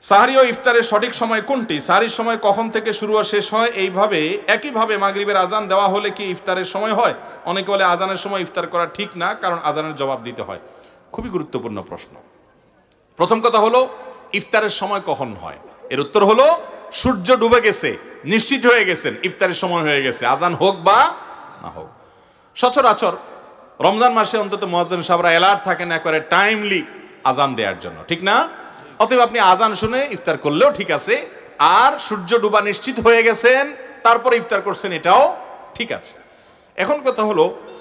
সাহরি ও ইফতারের সঠিক সময় কোনটি? সাহরির সময় কখন থেকে শুরু ও শেষ হয়? এইভাবে একইভাবে মাগরিবের আজান দেওয়া হলে কি ইফতারের সময় হয়? অনেকে বলে আজানের সময় ইফতার করা ঠিক না, কারণ আজানের জবাব দিতে হয়। খুবই গুরুত্বপূর্ণ প্রশ্ন। প্রথম কথা হলো, ইফতারের সময় কখন হয়? এর উত্তর হলো, সূর্য ডুবে গেছে, নিশ্চিত হয়ে গেছেন ইফতারের সময় হয়ে গেছে, আজান হোক বা না হোক। সচরাচর রমজান মাসে অন্তত মুয়াজ্জিন সাহেবরা অ্যালার্ট থাকেন একবারে টাইমলি আজান দেওয়ার জন্য, ঠিক না? অতএব আপনি আজান শুনে ইফতার করলেও ঠিক আছে, আর সূর্য ডুবা নিশ্চিত হয়ে গেছেন তারপরে ইফতার করছেন, এটাও ঠিক আছে। এখন কথা হলো,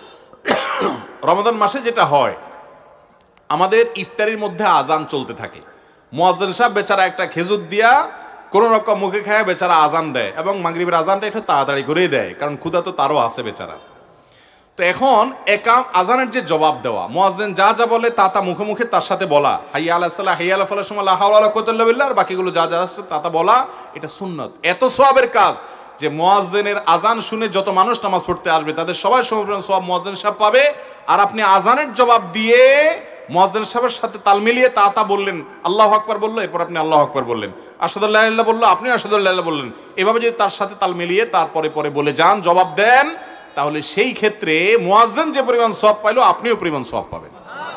রমজান মাসে যেটা হয়, আমাদের ইফতারির মধ্যে আজান চলতে থাকে। মুয়াজ্জিন সাহেব বেচারা একটা খেজুর দিয়া কোনো রকম মুখে খায় বেচারা আজান দেয়, এবং মাগরিবের আজানটা একটু তাড়াতাড়ি করেই দেয়, কারণ ক্ষুধা তো তারও আছে বেচারা। তো এখন আজানের যে জবাব দেওয়া, মুয়াজ্জিন যা যা বলে তা মুখে মুখে তার সাথে বলা, হাইয়া আলাস সালাহ হাইয়া আলা ফালাহ সময় লা হাওলা ওয়ালা কুওয়াতা ইল্লা বিল্লাহ, আর বাকিগুলো যা যা আছে তা বলা, এটা সুন্নাত। এত সওয়াবের কাজ যে মুয়াজ্জিনের আজান শুনে যত মানুষ নামাজ পড়তে আসবে তাদের সবাই সওয়াব মুয়াজ্জিন সাহেব পাবে। আর আপনি আজানের জবাব দিয়ে মুয়াজ্জিন সাহেবের সাথে তাল মিলিয়ে তা বললেন, আল্লাহু আকবার বললো, এরপর আপনি আল্লাহু আকবার বললেন, আশহাদু আল্লা ইলাহা ইল্লাল্লাহ বললো, আপনি আশহাদু আল্লা ইলাহা ইল্লাল্লাহ বললেন। এভাবে যদি তার সাথে তাল মিলিয়ে তারপরে বলে যান, জবাব দেন, তাহলে সেই ক্ষেত্রে মুয়াজ্জিন যে পরিমাণ সওয়াব পাইলো আপনিও পরিমাণ সওয়াব পাবেন।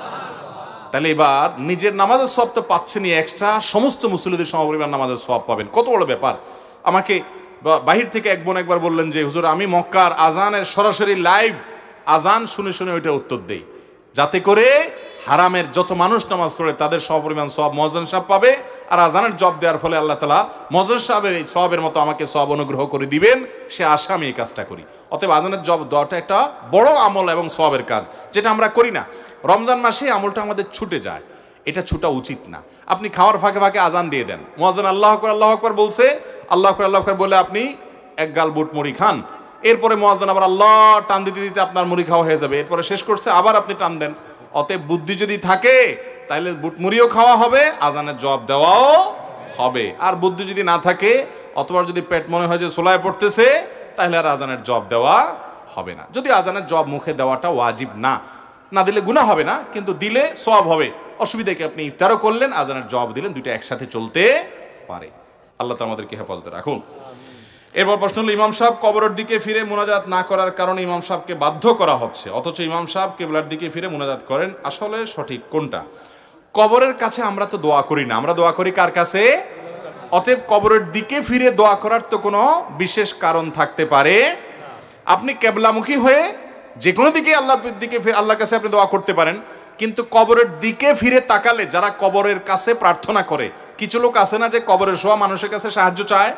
তাহলে এবার নিজের নামাজের সওয়াব তো পাচ্ছেনই, এক্সট্রা সমস্ত মুসল্লিদের সমপরিমাণ নামাজের সওয়াব পাবেন। কত বড় ব্যাপার! আমাকে বাহির থেকে এক বোন একবার বললেন যে, হুজুর আমি মক্কার আজানের সরাসরি লাইভ আজান শুনে ওইটা উত্তর দেই, যাতে করে হারামের যত মানুষ নামাজ পড়ে তাদের সমপরিমাণ সওয়াব মুয়াজ্জিন সাহেব পাবে, আর আজানের জবাব দেওয়ার ফলে আল্লাহ তাআলা মুয়াজ্জিন সাহেবের এই সওয়াবের মতো আমাকে সওয়াব অনুগ্রহ করে দিবেন, সে আশা আমি এই কাজটা করি। অতএব আজানের জবাব দেওয়াটা একটা বড় আমল এবং সওয়াবের কাজ, যেটা আমরা করি না। রমজান মাসে আমলটা আমাদের ছুটে যায়, এটা ছুটা উচিত না। আপনি খাওয়ার ফাঁকে ফাঁকে আজান দিয়ে দেন, মুয়াজ্জিন আল্লাহু আকবার বলছে, আল্লাহু আকবার বলে আপনি এক গাল বুট মুড়ি খান, এরপরে মুয়াজ্জিন আবার আল্লাহ টান দিতে দিতে আপনার মুড়ি খাওয়া হয়ে যাবে, এরপরে শেষ করছে আবার আপনি টান দেন। অতএব বুদ্ধি যদি থাকে তাহলে বুট মুড়িও খাওয়া হবে, আজানের জবাব দেওয়াও হবে। আর বুদ্ধি যদি না থাকে, অথবা যদি পেট মনে হয় যে সোলায় পড়তেছে, তাহলে আর আজানের জবাব দেওয়া হবে না। যদি আজানের জবাব মুখে দেওয়াটা ওয়াজিব না দিলে গুনাহ হবে না, কিন্তু দিলে সওয়াব হবে। অসুবিধা কি? আপনি ইফতারও করলেন, আজানের জবাব দিলেন, দুইটা একসাথে চলতে পারে। আল্লাহ তাআলা আমাদেরকে হেফাজতে রাখুন। এরপর প্রশ্ন হলো, ইমাম সাহেব কবরের দিকে ফিরে মুনাজাত না করার কারণে ইমাম সাহেবকে বাধ্য করা হচ্ছে, অথচ ইমাম সাহেব কিবলার দিকে ফিরে মুনাজাত করেন, আসলে সঠিক কোনটা? কবরের কাছে আমরা তো দোয়া করি না, আমরা দোয়া করি কার কাছে? অতএব কবরের দিকে ফিরে দোয়া করার তো কোনো বিশেষ কারণ থাকতে পারে। আপনি কেবলামুখী হয়ে যে কোনো দিকে আল্লাহর দিকে আল্লাহর কাছে আপনি দোয়া করতে পারেন, কিন্তু কবরের দিকে ফিরে তাকালে যারা কবরের কাছে প্রার্থনা করে, কিছু লোক আছে না যে কবরের শোয়া মানুষের কাছে সাহায্য চায়?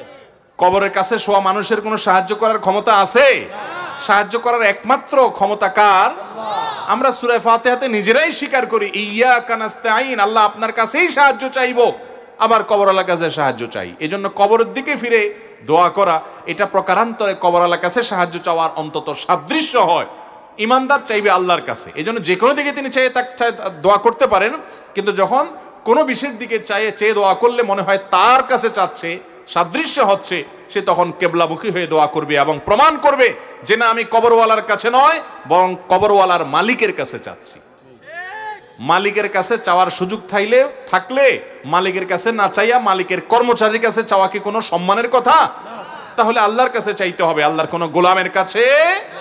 কবরের কাছে শোয়া মানুষের কোনো সাহায্য করার ক্ষমতা আছে? সাহায্য করার একমাত্র ক্ষমতা কার? আমরা সূরা ফাতিহাতে নিজেরাই স্বীকার করি, ইয়াকা নাস্তাঈন, আল্লাহ আপনার কাছেই সাহায্য চাইবো, আবার কবরওয়ালার কাছে সাহায্য চাই। এজন্য কবরের দিকে ফিরে দোয়া করা, এটা প্রকারান্তরে কবরওয়ালার কাছে সাহায্য চাওয়ার অন্তত সাদৃশ্য হয়। ইমানদার চাইবে আল্লাহর কাছে, এজন্য যে কোনো দিকে তিনি চাইয়ে দোয়া করতে পারেন, কিন্তু যখন কোনো বিশেষ দিকে চেয়ে দোয়া করলে মনে হয় তার কাছে চাচ্ছে, সাদৃশ্য হচ্ছে, সে তখন কেবলামুখী হয়ে দোয়া করবে এবং প্রমাণ করবে যে না, আমি কবরওয়ালার কাছে নয় বরং কবরওয়ালার মালিকের কাছে চাচ্ছি। মালিকের কাছে চাওয়ার সুযোগ থাকলে মালিকের কাছে না চাইয়া মালিকের কর্মচারীর কাছে চাওয়া কি কোনো সম্মানের কথা? তাহলে আল্লাহর কাছে চাইতে হবে, আল্লাহর কোনো গোলামের কাছে